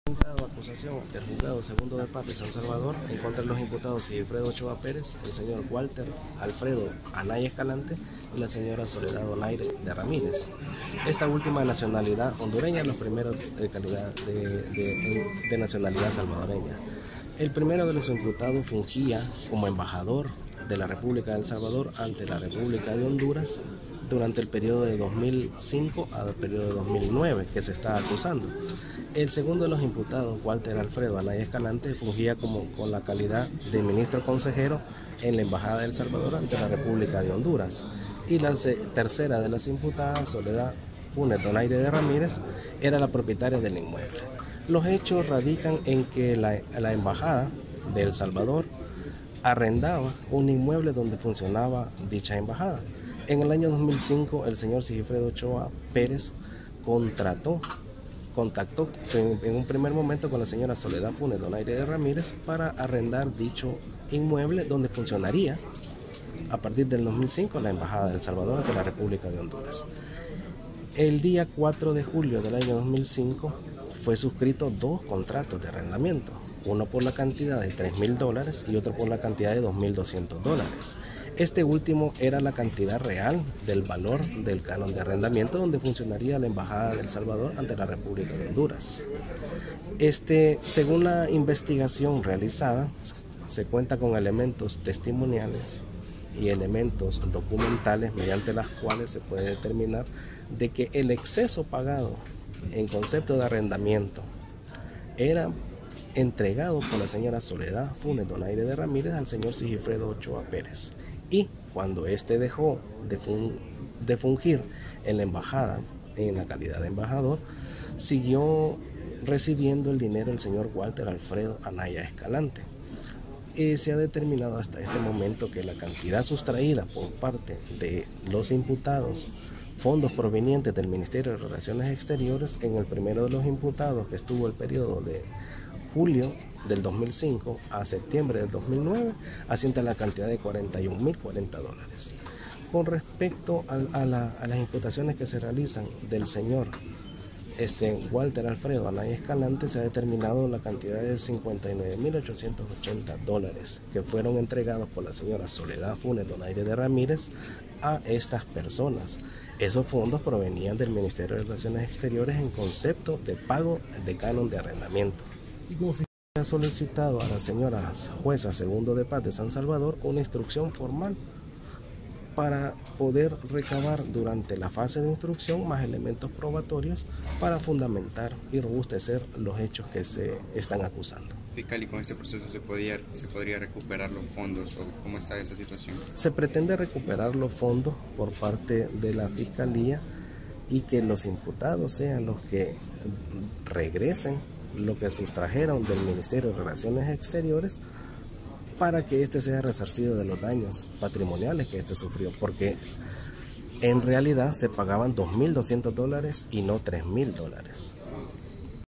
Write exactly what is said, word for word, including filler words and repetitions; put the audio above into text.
Juzgado de acusación del Juzgado Segundo de Paz de San Salvador en contra de los imputados Sigifredo Ochoa Pérez, el señor Walter Alfredo Anaya Escalante y la señora Soledad Donaire de Ramírez. Esta última nacionalidad hondureña, los primeros de calidad de, de, de nacionalidad salvadoreña. El primero de los imputados fungía como embajador de la República de El Salvador ante la República de Honduras durante el periodo de dos mil cinco al periodo de dos mil nueve que se está acusando. El segundo de los imputados, Walter Alfredo Anaya Escalante, fungía como con la calidad de ministro consejero en la Embajada de El Salvador ante la República de Honduras. Y la tercera de las imputadas, Soledad Funes Donaire de Ramírez, era la propietaria del inmueble. Los hechos radican en que la, la Embajada de El Salvador arrendaba un inmueble donde funcionaba dicha embajada. En el año dos mil cinco, el señor Sigifredo Ochoa Pérez contrató, contactó en, en un primer momento con la señora Soledad Funes Donaire de Ramírez para arrendar dicho inmueble donde funcionaría a partir del dos mil cinco la Embajada de El Salvador de la República de Honduras. El día cuatro de julio del año dos mil cinco fue suscrito dos contratos de arrendamiento, uno por la cantidad de tres mil dólares y otro por la cantidad de dos mil doscientos dólares. Este último era la cantidad real del valor del canon de arrendamiento donde funcionaría la Embajada de El Salvador ante la República de Honduras. Este, según la investigación realizada, se cuenta con elementos testimoniales y elementos documentales mediante las cuales se puede determinar de que el exceso pagado en concepto de arrendamiento era entregado por la señora Soledad Funes Donaire de Ramírez al señor Sigifredo Ochoa Pérez, y cuando éste dejó de, fun de fungir en la embajada en la calidad de embajador, siguió recibiendo el dinero del señor Walter Alfredo Anaya Escalante. Eh, se ha determinado hasta este momento que la cantidad sustraída por parte de los imputados, fondos provenientes del Ministerio de Relaciones Exteriores, en el primero de los imputados, que estuvo el periodo de julio del dos mil cinco a septiembre del dos mil nueve, asciende a la cantidad de cuarenta y un mil cuarenta dólares. Con respecto a, a, la, a las imputaciones que se realizan del señor este, Walter Alfredo Anaya Escalante, se ha determinado la cantidad de cincuenta y nueve mil ochocientos ochenta dólares que fueron entregados por la señora Soledad Funes Donaire de Ramírez a estas personas. Esos fondos provenían del Ministerio de Relaciones Exteriores en concepto de pago de canon de arrendamiento. Y como ha solicitado a la señora jueza Segundo de Paz de San Salvador una instrucción formal para poder recabar durante la fase de instrucción más elementos probatorios para fundamentar y robustecer los hechos que se están acusando. Fiscal, ¿y con este proceso se podría, se podría recuperar los fondos o cómo está esta situación? Se pretende recuperar los fondos por parte de la Fiscalía y que los imputados sean los que regresen lo que sustrajeron del Ministerio de Relaciones Exteriores para que éste sea resarcido de los daños patrimoniales que éste sufrió, porque en realidad se pagaban dos mil doscientos dólares y no tres mil dólares.